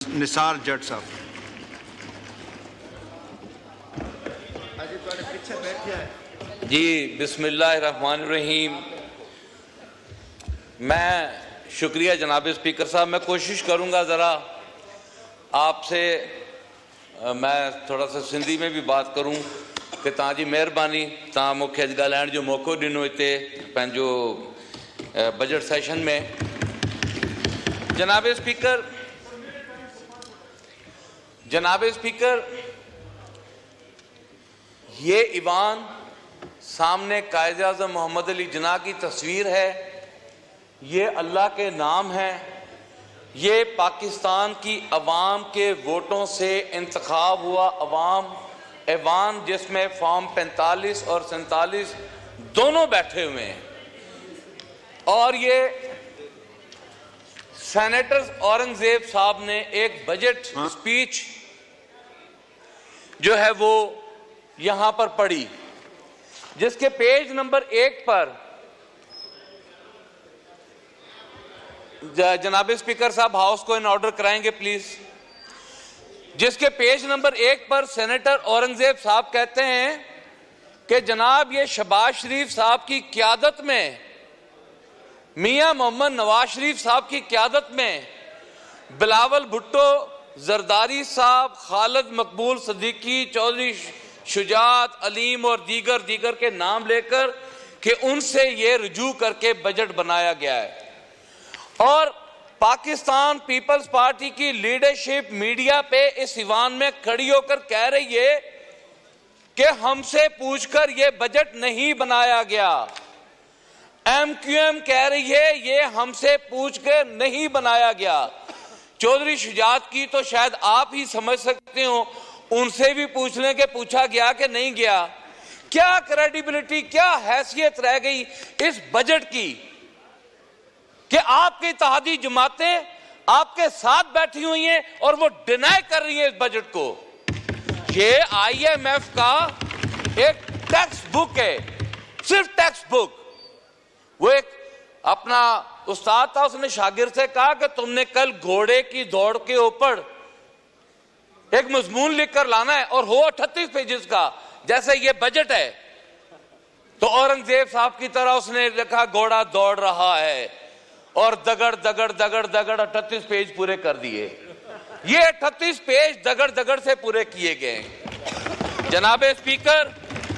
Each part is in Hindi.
निसार जट साहब। जी बिस्मिल्लाहिर्रहमानिर्रहीम। मैं शुक्रिया जनाब स्पीकर साहब। मैं कोशिश करूंगा ज़रा आपसे मैं थोड़ा सा सिंधी में भी बात करूं कि तव्हांजी महिरबानी तव्हां मूंखे अॼु ॻाल्हाइण जो मौक़ो ॾिनो हिते पंहिंजो बजट सेशन में। जनाब स्पीकर, ये ईवान सामने कायद आज़म मोहम्मद अली जिन्ना की तस्वीर है। ये अल्लाह के नाम है। ये पाकिस्तान की अवाम के वोटों से इंतखाब हुआ ऐवान जिसमें फॉर्म 45 और 47 दोनों बैठे हुए हैं। और ये सेनेटर औरंगजेब साहब ने एक बजट स्पीच जो है वो यहां पर पढ़ी, जिसके पेज नंबर 1 पर जनाब स्पीकर साहब हाउस को इन ऑर्डर कराएंगे प्लीज। जिसके पेज नंबर 1 पर सेनेटर औरंगजेब साहब कहते हैं कि जनाब ये शहबाज शरीफ साहब की क़यादत में, मियां मोहम्मद नवाज शरीफ साहब की क़यादत में बिलावल भुट्टो, जरदारी साहब, खालिद मकबूल सिद्दीकी, चौधरी शुजात, अलीम और दीगर के नाम लेकर कि उनसे ये रुजू करके बजट बनाया गया है। और पाकिस्तान पीपल्स पार्टी की लीडरशिप मीडिया पे इस ईवान में खड़ी होकर कह रही है कि हमसे पूछकर ये बजट नहीं बनाया गया। MQM कह रही है ये हमसे पूछकर नहीं बनाया गया। चौधरी शुजात की तो शायद आप ही समझ सकते हो, उनसे भी पूछ लें कि पूछा गया कि नहीं गया। क्या क्रेडिबिलिटी, क्या हैसियत रह गई इस बजट की कि आपकी इत्तेहादी जमातें आपके साथ बैठी हुई हैं और वो डिनाई कर रही हैं इस बजट को। ये IMF का एक टेक्स्ट बुक है, सिर्फ टेक्स्ट बुक। वो एक अपना उस्ताद था, उसने शागिर्द से कहा कि तुमने कल घोड़े की दौड़ के ऊपर एक मजमून लिखकर लाना है और हो 38 पेजेस का, जैसे ये बजट है। तो औरंगजेब साहब की तरह उसने लिखा घोड़ा दौड़ रहा है और दगड़ 38 पेज पूरे कर दिए। ये 38 पेज दगड़ से पूरे किए गए। जनाब स्पीकर,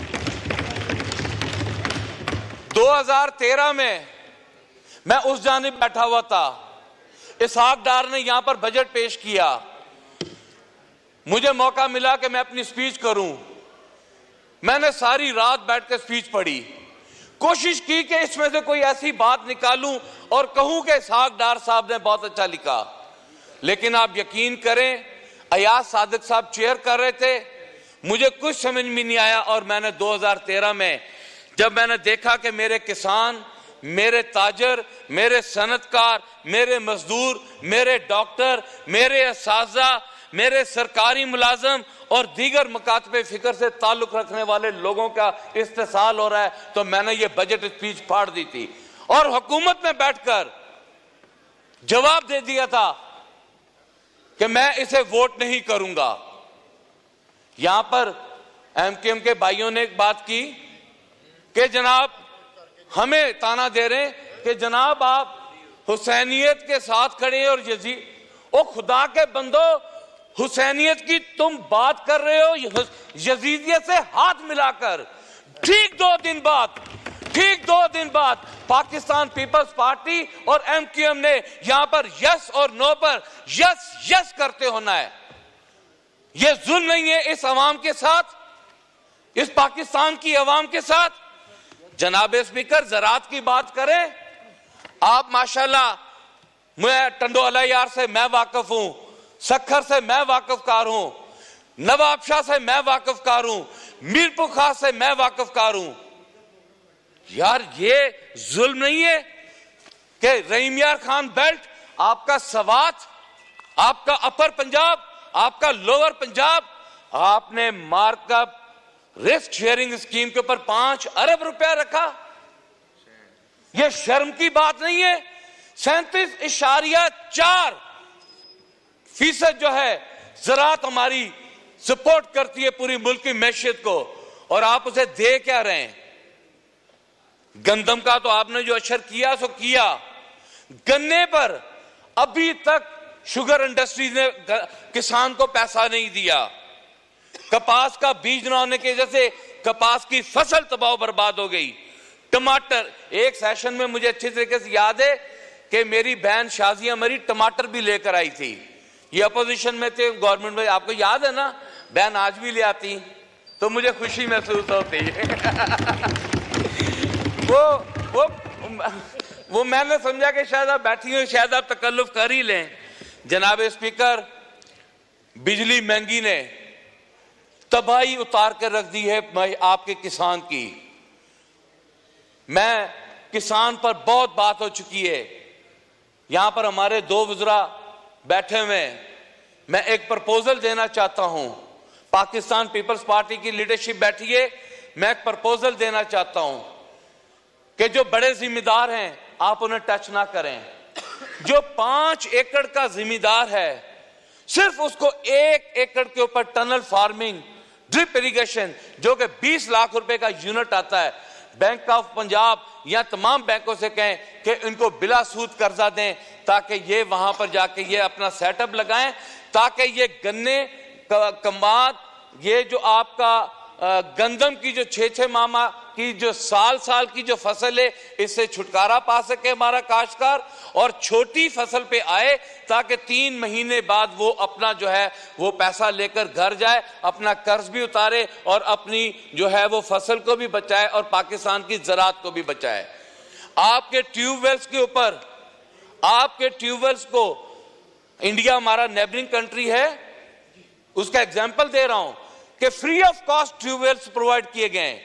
2013 में मैं उस जानिब बैठा हुआ था, इसहाक डार ने यहां पर बजट पेश किया। मुझे मौका मिला कि मैं अपनी स्पीच करूं। मैंने सारी रात बैठकर स्पीच पढ़ी, कोशिश की कि इसमें से कोई ऐसी बात निकालूं और कहूं कि इसहाक डार साहब ने बहुत अच्छा लिखा। लेकिन आप यकीन करें, अयाज सादिक साहब चेयर कर रहे थे, मुझे कुछ समझ में नहीं आया। और मैंने 2013 में जब मैंने देखा कि मेरे किसान, मेरे ताजर, मेरे सनतकार, मेरे मजदूर, मेरे डॉक्टर, मेरे असातिज़ा, मेरे सरकारी मुलाजम और दीगर मकातबे फिक्र से ताल्लुक रखने वाले लोगों का इस्तेसाल हो रहा है, तो मैंने ये बजट स्पीच फाड़ दी थी और हुकूमत में बैठकर जवाब दे दिया था कि मैं इसे वोट नहीं करूंगा। यहां पर MQM के भाइयों ने एक बात की कि जनाब हमें ताना दे रहे हैं कि जनाब आप हुसैनियत के साथ खड़े हैं और यजीद। ओ खुदा के बंदो, हुसैनियत की तुम बात कर रहे हो यजीदियत से हाथ मिलाकर। ठीक दो दिन बाद पाकिस्तान पीपल्स पार्टी और MQM ने यहां पर यस और नो पर यस करते होना है। यह जुल्म नहीं है इस अवाम के साथ, इस पाकिस्तान की अवाम के साथ। जनाब स्पीकर, ज़राअत की बात करें, आप माशाल्लाह, मैं टंडोला यार से मैं वाकिफ हूं, सखर से मैं वाकिफकार हूं, नवाबशाह से मैं वाकिफकार हूं, मीरपुर खास से मैं वाकिफकार हूं। यार ये जुल्म नहीं है कि रहीम यार खान बेल्ट, आपका सवात, आपका अपर पंजाब, आपका लोअर पंजाब, आपने मार्कअप रिस्क शेयरिंग स्कीम के ऊपर 5 अरब रुपया रखा। यह शर्म की बात नहीं है। 37.4 फीसद जो है ज़राअत हमारी सपोर्ट करती है पूरी मुल्क की मैशियत को, और आप उसे दे क्या रहे हैं? गंदम का तो आपने जो अशर किया सो किया, गन्ने पर अभी तक शुगर इंडस्ट्री ने किसान को पैसा नहीं दिया। कपास का बीज न होने की वजह से कपास की फसल तबाह बर्बाद हो गई। टमाटर, एक सेशन में मुझे अच्छी तरीके से याद है कि मेरी बहन शाजिया मरी टमाटर भी लेकर आई थी। ये अपोजिशन में थे, गवर्नमेंट में, आपको याद है ना? बहन आज भी ले आती तो मुझे खुशी महसूस होती है। वो मैंने समझा कि शायद आप बैठी हो, शायद आप तकल्लुफ कर ही लें। जनाब स्पीकर, बिजली महंगी ने तबाही उतार कर रख दी है आपके किसान की। मैं किसान पर बहुत बात हो चुकी है, यहां पर हमारे दो वज़रा बैठे हुए हैं। मैं एक प्रपोजल देना चाहता हूं, पाकिस्तान पीपल्स पार्टी की लीडरशिप बैठी है, मैं एक प्रपोजल देना चाहता हूं कि जो बड़े जिम्मेदार हैं आप उन्हें टच ना करें। जो 5 एकड़ का जिम्मेदार है, सिर्फ उसको 1 एकड़ के ऊपर टनल फार्मिंग, ड्रिप इरिगेशन, जो कि 20 लाख रुपए का यूनिट आता है, बैंक ऑफ पंजाब या तमाम बैंकों से कहें कि इनको बिला सूद कर्जा दें, ताकि ये वहां पर जाके ये अपना सेटअप लगाएं, ताकि ये गन्ने कमाद, ये जो आपका गंदम की जो 6-6 माह की जो साल की जो फसल है, इससे छुटकारा पा सके हमारा काश्तकार, और छोटी फसल पे आए ताकि 3 महीने बाद वो अपना जो है वो पैसा लेकर घर जाए, अपना कर्ज भी उतारे और अपनी जो है वो फसल को भी बचाए और पाकिस्तान की ज़राअत को भी बचाए। आपके ट्यूबवेल्स के ऊपर, आपके ट्यूबवेल्स को, इंडिया हमारा नेबरिंग कंट्री है, उसका एग्जाम्पल दे रहा हूं कि free of cost tubewells provide किए गए हैं।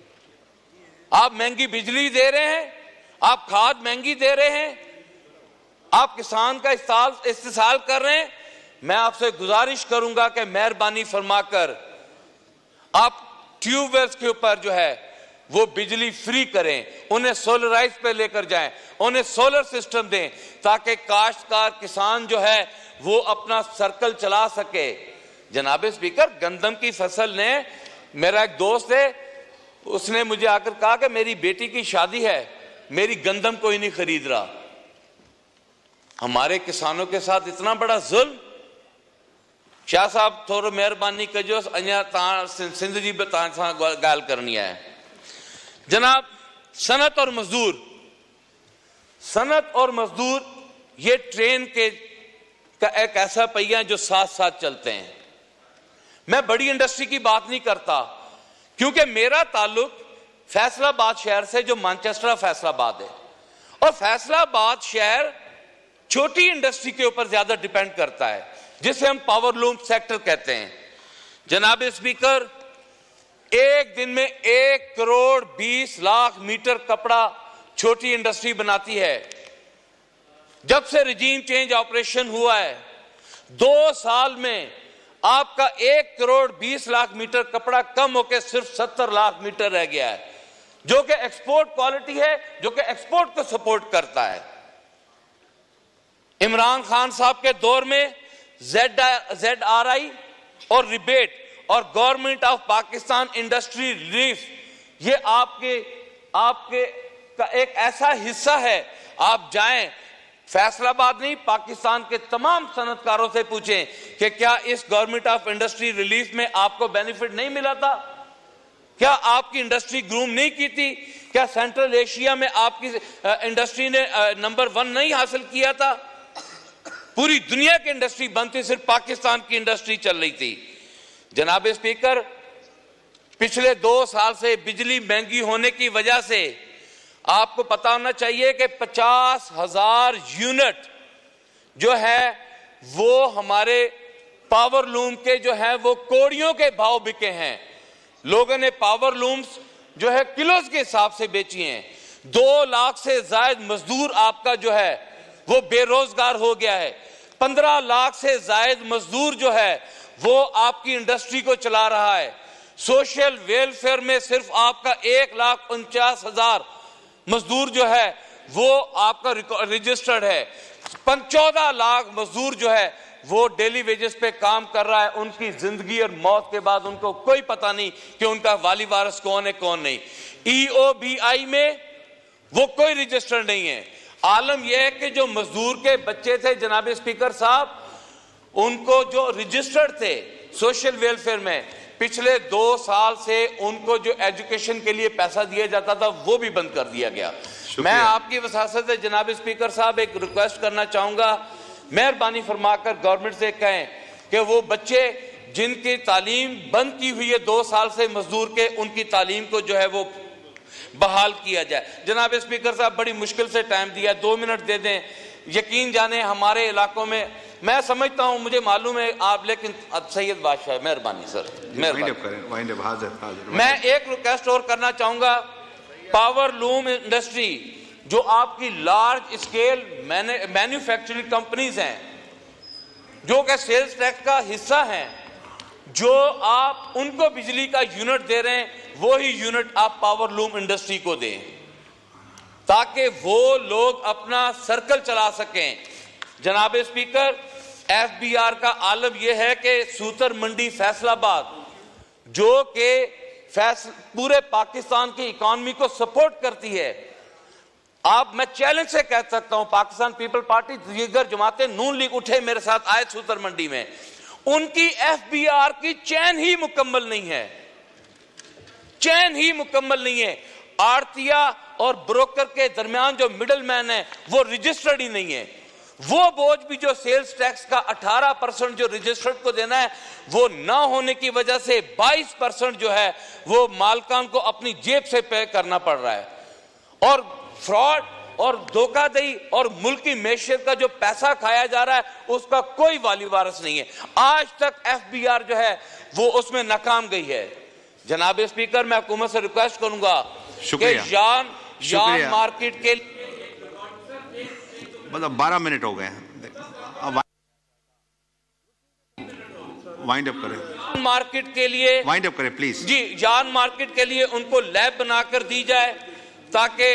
आप महंगी बिजली दे रहे हैं, आप खाद महंगी दे रहे हैं, आप किसान का इस्तेसाल कर रहे हैं। मैं आपसे गुजारिश करूंगा कि मेहरबानी फरमाकर आप ट्यूबवेल्स के ऊपर जो है वो बिजली फ्री करें, उन्हें सोलराइज पे लेकर जाएं, उन्हें सोलर सिस्टम दें, ताकि काश्तकार किसान जो है वो अपना सर्कल चला सके। जनाब स्पीकर, गंदम की फसल ने, मेरा एक दोस्त है, उसने मुझे आकर कहा कि मेरी बेटी की शादी है, मेरी गंदम कोई नहीं खरीद रहा। हमारे किसानों के साथ इतना बड़ा जुल्म। शाह साहब थोड़ा मेहरबानी कजो, अञा सिंध जी भी गाल करनी है। जनाब, सनत और मजदूर, सनत और मजदूर ये ट्रेन के का एक ऐसा पहिया है जो साथ साथ चलते हैं। मैं बड़ी इंडस्ट्री की बात नहीं करता, क्योंकि मेरा ताल्लुक फैसलाबाद शहर से, जो मैनचेस्टर फैसलाबाद है, और फैसलाबाद शहर छोटी इंडस्ट्री के ऊपर ज्यादा डिपेंड करता है, जिसे हम पावर लूम सेक्टर कहते हैं। जनाब स्पीकर, एक दिन में 1 करोड़ 20 लाख मीटर कपड़ा छोटी इंडस्ट्री बनाती है। जब से रिजीम चेंज ऑपरेशन हुआ है, 2 साल में आपका 1 करोड़ 20 लाख मीटर कपड़ा कम होकर सिर्फ 70 लाख मीटर रह गया है, जो कि एक्सपोर्ट क्वालिटी है, जो कि एक्सपोर्ट को सपोर्ट करता है। इमरान खान साहब के दौर में ZRI और रिबेट और government of Pakistan industry relief, ये आपके का एक ऐसा हिस्सा है। आप जाएं, फैसलाबाद नहीं, पाकिस्तान के तमाम सनतकारों से पूछें कि क्या इस गवर्नमेंट ऑफ इंडस्ट्री रिलीफ में आपको बेनिफिट नहीं मिला था? क्या आपकी इंडस्ट्री ग्रूम नहीं की थी? क्या सेंट्रल एशिया में आपकी इंडस्ट्री ने नंबर 1 नहीं हासिल किया था? पूरी दुनिया की इंडस्ट्री बंद थी, सिर्फ पाकिस्तान की इंडस्ट्री चल रही थी। जनाब स्पीकर, पिछले 2 साल से बिजली महंगी होने की वजह से आपको पता होना चाहिए कि 50,000 यूनिट जो है वो हमारे पावर लूम के जो है वो कोड़ियों के भाव बिके हैं। लोगों ने पावर लूम्स जो है किलोज के हिसाब से बेची हैं। 2 लाख से ज्यादा मजदूर आपका जो है वो बेरोजगार हो गया है। 15 लाख से ज्यादा मजदूर जो है वो आपकी इंडस्ट्री को चला रहा है। सोशल वेलफेयर में सिर्फ आपका 1,49,000 मजदूर जो है वो आपका रजिस्टर्ड है। 14 लाख मजदूर जो है वो डेली वेजेस पे काम कर रहा है, उनकी जिंदगी और मौत के बाद उनको कोई पता नहीं कि उनका वाली वारिस कौन है कौन नहीं। EOBI में वो कोई रजिस्टर नहीं है। आलम यह है कि जो मजदूर के बच्चे थे जनाब स्पीकर साहब, उनको जो रजिस्टर्ड थे सोशल वेलफेयर में, पिछले 2 साल से उनको जो एजुकेशन के लिए पैसा दिया जाता था वो भी बंद कर दिया गया। मैं आपकी वसासत से जनाब स्पीकर साहब एक रिक्वेस्ट करना चाहूंगा, मेहरबानी फरमाकर गवर्नमेंट से कहें कि वो बच्चे जिनकी तालीम बंद की हुई है 2 साल से मजदूर के, उनकी तालीम को जो है वो बहाल किया जाए। जनाब स्पीकर साहब बड़ी मुश्किल से टाइम दिया, 2 मिनट दे दें। यकीन जाने हमारे इलाकों में, मैं समझता हूं, मुझे मालूम है आप, लेकिन सैयद बादशाह, मेहरबानी सर, मेहरबानी। मैं एक रिक्वेस्ट और करना चाहूंगा, पावर लूम इंडस्ट्री जो आपकी लार्ज स्केल मैन्युफैक्चरिंग कंपनीज हैं, जो कि सेल्स टैक्स का हिस्सा हैं, जो आप उनको बिजली का यूनिट दे रहे हैं, वही यूनिट आप पावर लूम इंडस्ट्री को दें, ताकि वो लोग अपना सर्कल चला सकें। जनाब स्पीकर, FBR का आलम यह है कि सूतर मंडी फैसलाबाद, जो कि पूरे पाकिस्तान की इकॉनमी को सपोर्ट करती है, मैं चैलेंज से कह सकता हूं, पाकिस्तान पीपल पार्टी, दीगर जमातें, नून लीग उठे मेरे साथ आए सूतर मंडी में, उनकी FBR की चैन ही मुकम्मल नहीं है, चैन ही मुकम्मल नहीं है। आड़तिया और ब्रोकर के दरमियान जो मिडल मैन है वो रजिस्टर्ड ही नहीं है। वो बोझ भी जो सेल्स टैक्स का 18% जो रजिस्टर्ड को देना है, वो ना होने की वजह से 22% जो है वो मालकान को अपनी जेब से पे करना पड़ रहा है। और फ्रॉड और धोखाधड़ी और मुल्की मैशियत का जो पैसा खाया जा रहा है, उसका कोई वाली वारिस नहीं है। आज तक FBR जो है वो उसमें नाकाम गई है। जनाब स्पीकर, मैं हुकूमत से रिक्वेस्ट करूंगा कि जान मार्केट के, मतलब 12 मिनट हो गए हैं, अब वाइंड अप करें, मार्केट के लिए वाइंड अप करें प्लीज जी। जान मार्केट के लिए उनको लैब बनाकर दी जाए, ताकि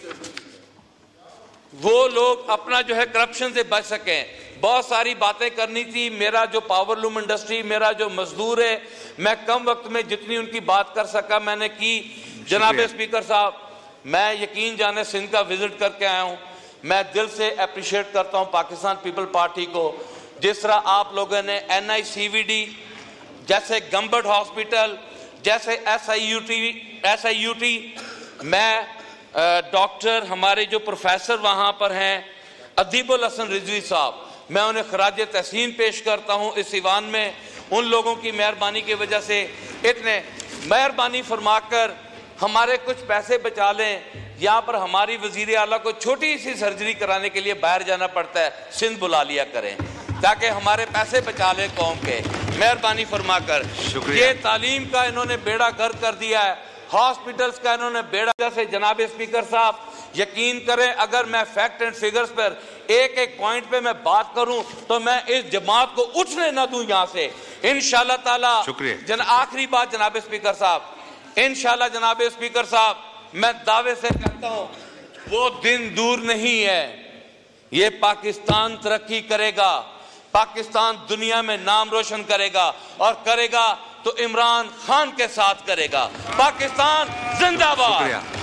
वो लोग अपना जो है करप्शन से बच सकें। बहुत सारी बातें करनी थी, मेरा जो पावर लूम इंडस्ट्री, मेरा जो मजदूर है, मैं कम वक्त में जितनी उनकी बात कर सका मैंने की। जनाब स्पीकर साहब, मैं यकीन जाने सिंध का विजिट करके आया हूं, मैं दिल से अप्रिशिएट करता हूं पाकिस्तान पीपल पार्टी को, जिस तरह आप लोगों ने NICVD जैसे गंबट हॉस्पिटल, जैसे SIUT, मैं डॉक्टर हमारे जो प्रोफेसर वहां पर हैं अदीबुल हसन रिजवी साहब, मैं उन्हें खराज तहसीन पेश करता हूं इस ईवान में। उन लोगों की मेहरबानी की वजह से इतने मेहरबानी फरमाकर हमारे कुछ पैसे बचा लें। यहाँ पर हमारी वजीर आला को छोटी सी सर्जरी कराने के लिए बाहर जाना पड़ता है, सिंध बुला लिया करें ताकि हमारे पैसे बचा लें कौम के, मेहरबानी फरमाकर। ये तालीम का इन्होंने बेड़ा गर्क कर दिया है, हॉस्पिटल्स का इन्होंने बेड़ा से। जनाब स्पीकर साहब, यकीन करें, अगर मैं फैक्ट एंड फिगर्स पर एक एक पॉइंट पे मैं बात करूं तो मैं इस जमात को उठने ना दूं यहाँ से, इंशाल्लाह ताला। आखिरी बात जनाब स्पीकर साहब, इंशाल्लाह जनाब स्पीकर साहब, मैं दावे से कहता हूं वो दिन दूर नहीं है, ये पाकिस्तान तरक्की करेगा, पाकिस्तान दुनिया में नाम रोशन करेगा, और करेगा तो इमरान खान के साथ करेगा। पाकिस्तान जिंदाबाद।